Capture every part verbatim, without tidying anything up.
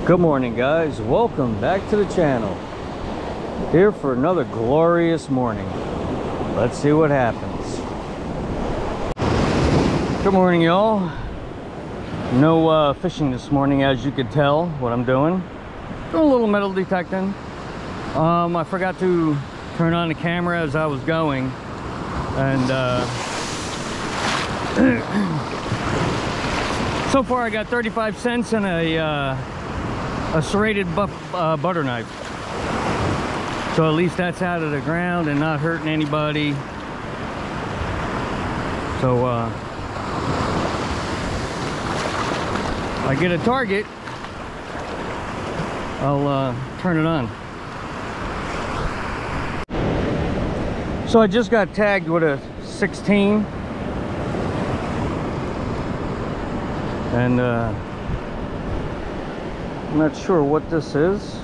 Good morning, guys. Welcome back to the channel. Here for another glorious morning. Let's see what happens. Good morning, y'all. No uh, fishing this morning, as you could tell what I'm doing. Doing a little metal detecting. Um, I forgot to turn on the camera as I was going, and uh, so far I got thirty-five cents and a uh, a serrated buff, uh, butter knife. So at least that's out of the ground and not hurting anybody. So uh, I get a target, I'll uh, turn it on. So I just got tagged with a sixteen, and uh, I'm not sure what this is,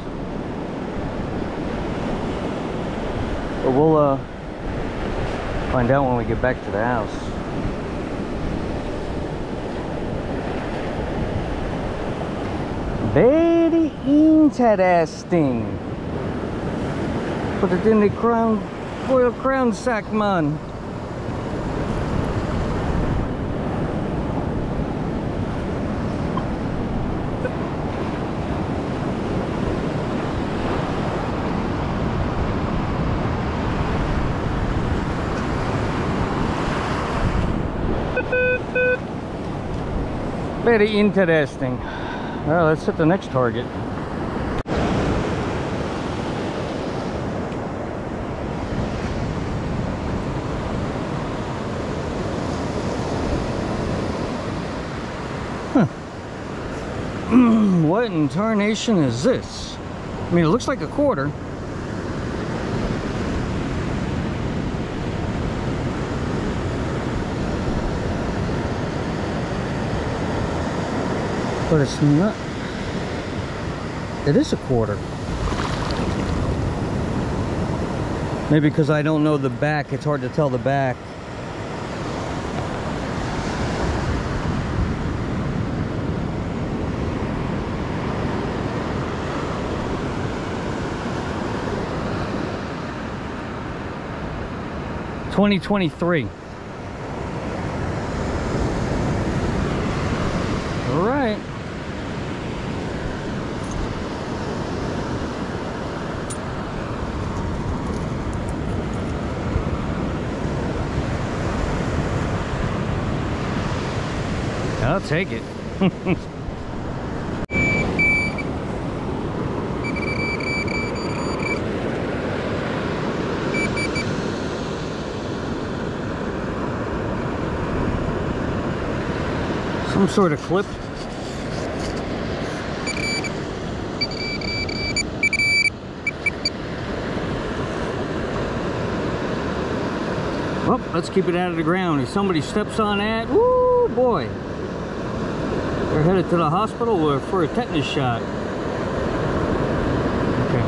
but we'll uh, find out when we get back to the house. Very interesting. Put it in the crown, foil crown sack, man. Very interesting. All right, let's hit the next target. Huh. What in tarnation is this? I mean, it looks like a quarter. But it's not. It is a quarter. Maybe because I don't know the back, it's hard to tell the back. twenty twenty-three. All right. I'll take it. Some sort of clip. Well, let's keep it out of the ground. If somebody steps on that, woo boy. They're headed to the hospital for a tetanus shot. Okay.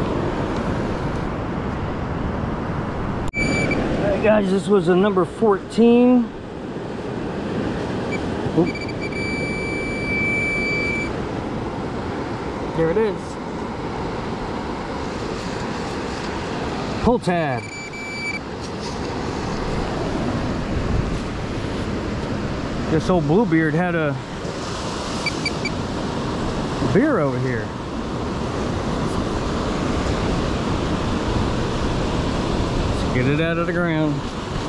Alright, guys, this was a number fourteen. Oop. There it is. Pull tab. This old Bluebeard had a beer over here. Let's get it out of the ground.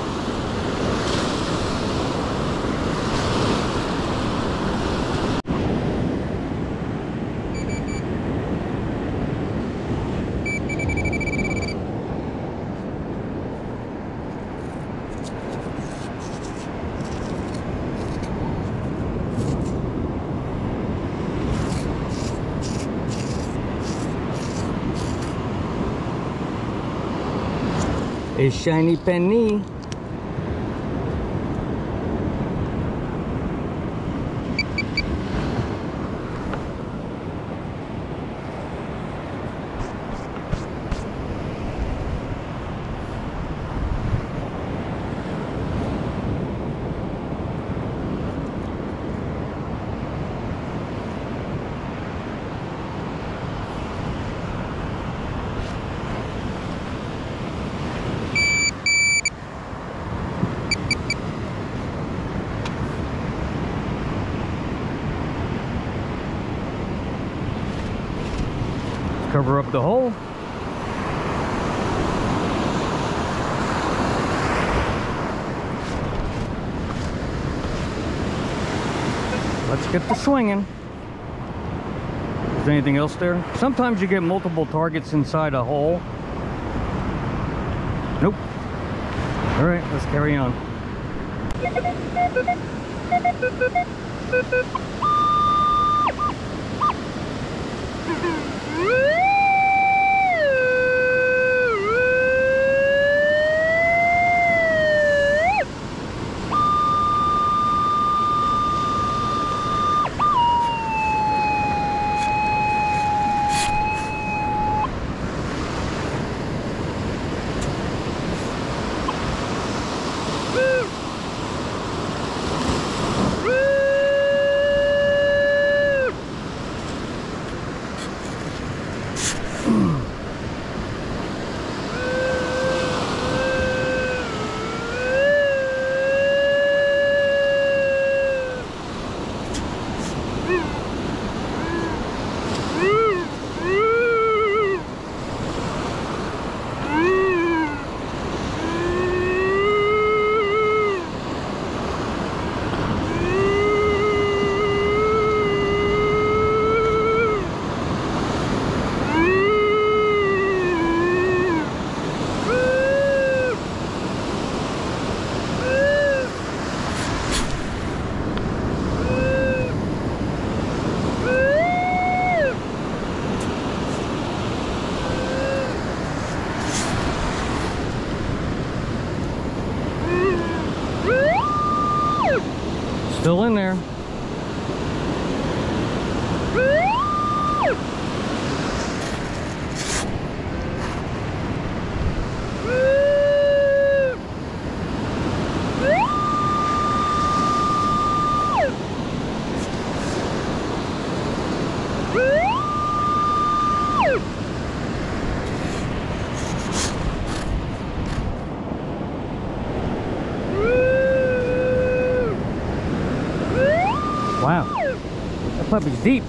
A shiny penny. Cover up the hole. Let's get the swinging. Is there anything else there? Sometimes you get multiple targets inside a hole. Nope. All right, let's carry on. Still in there. Wow, that puppy's deep.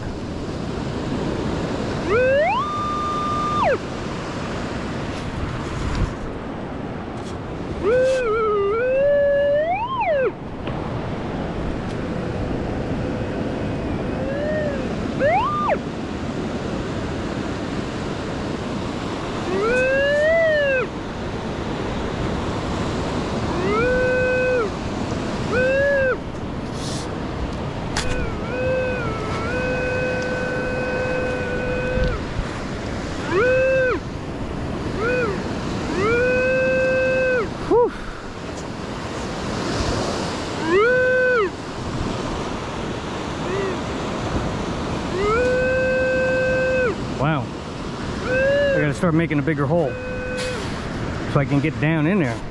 Wow, I gotta start making a bigger hole so I can get down in there.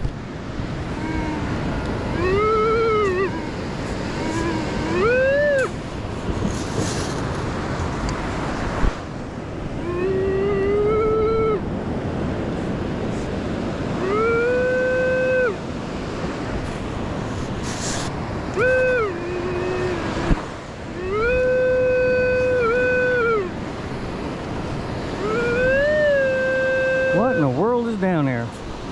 What in the world is down there?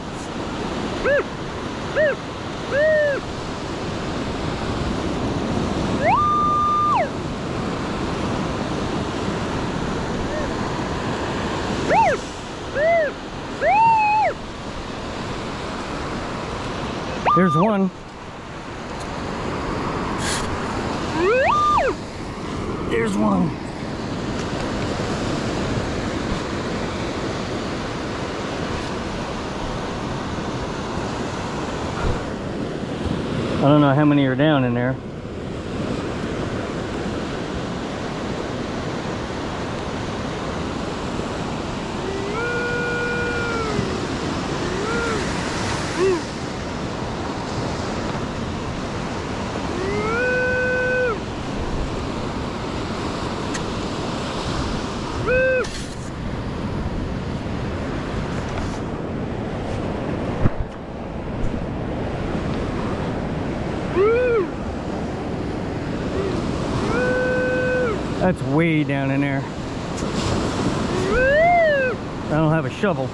There's one. There's one. I don't know how many are down in there. That's way down in there. I don't have a shovel.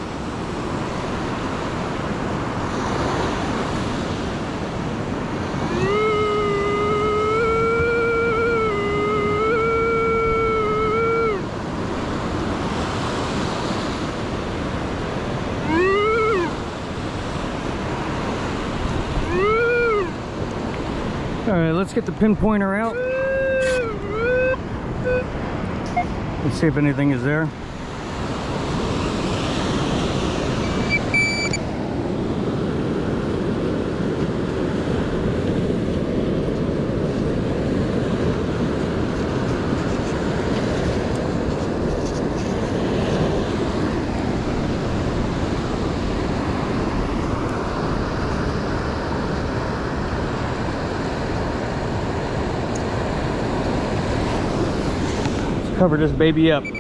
All right, let's get the pinpointer out. Let's see if anything is there. Cover this baby up.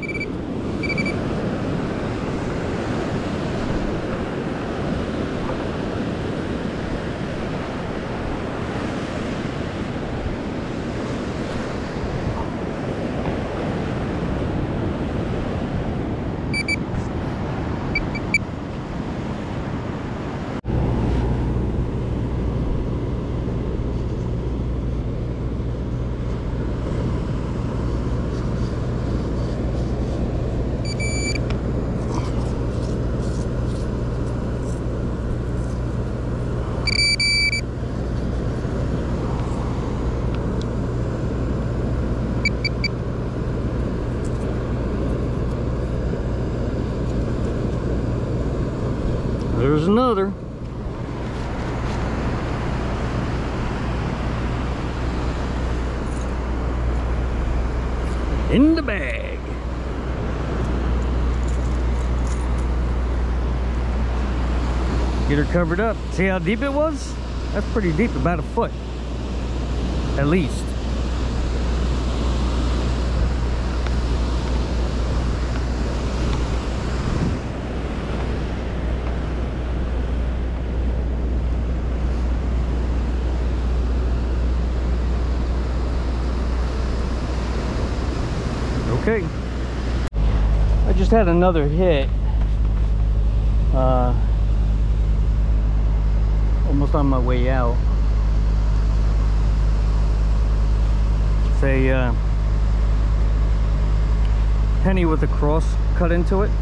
There's another. In the bag. Get her covered up. See how deep it was? That's pretty deep, about a foot. At least. Okay, I just had another hit, uh, almost on my way out. It's a uh, penny with a cross cut into it.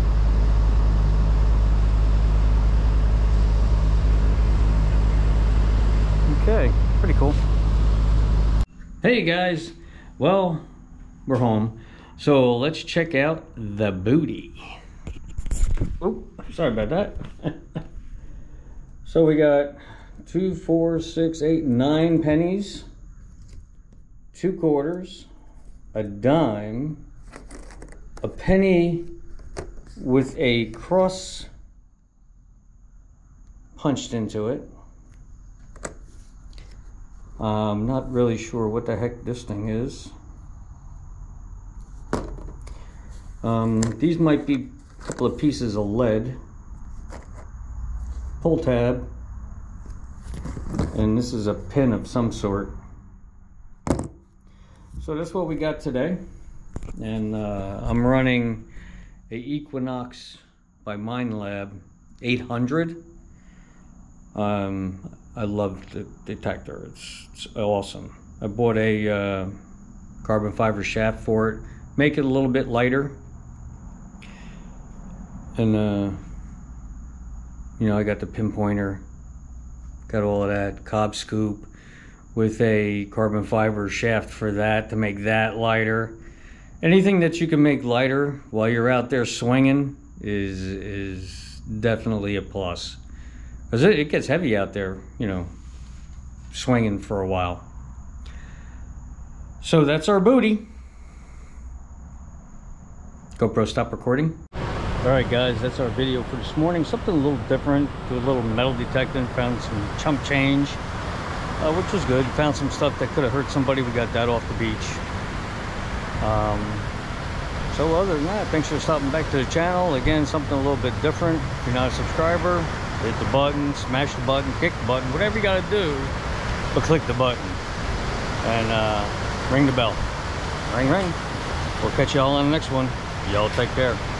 Okay, pretty cool. Hey guys, well, we're home. So let's check out the booty. Oh, sorry about that. So we got two, four, six, eight, nine pennies, two quarters, a dime, a penny with a cross punched into it. I'm not really sure what the heck this thing is. Um, these might be a couple of pieces of lead, pull tab, and this is a pin of some sort. So that's what we got today, and uh, I'm running a Equinox by Minelab eight hundred. Um, I love the detector, it's, it's awesome. I bought a uh, carbon fiber shaft for it, make it a little bit lighter. And, uh, you know, I got the pinpointer, got all of that, cob scoop with a carbon fiber shaft for that to make that lighter. Anything that you can make lighter while you're out there swinging is, is definitely a plus. Because it, it gets heavy out there, you know, swinging for a while. So that's our booty. GoPro, stop recording. Alright guys, that's our video for this morning. Something a little different, do a little metal detecting, found some chump change, uh, which was good. Found some stuff that could have hurt somebody, we got that off the beach. Um, so other than that, thanks for stopping back to the channel. Again, something a little bit different. If you're not a subscriber, hit the button, smash the button, kick the button, whatever you got to do, but click the button. And uh, ring the bell. Ring, ring. We'll catch y'all on the next one. Y'all take care.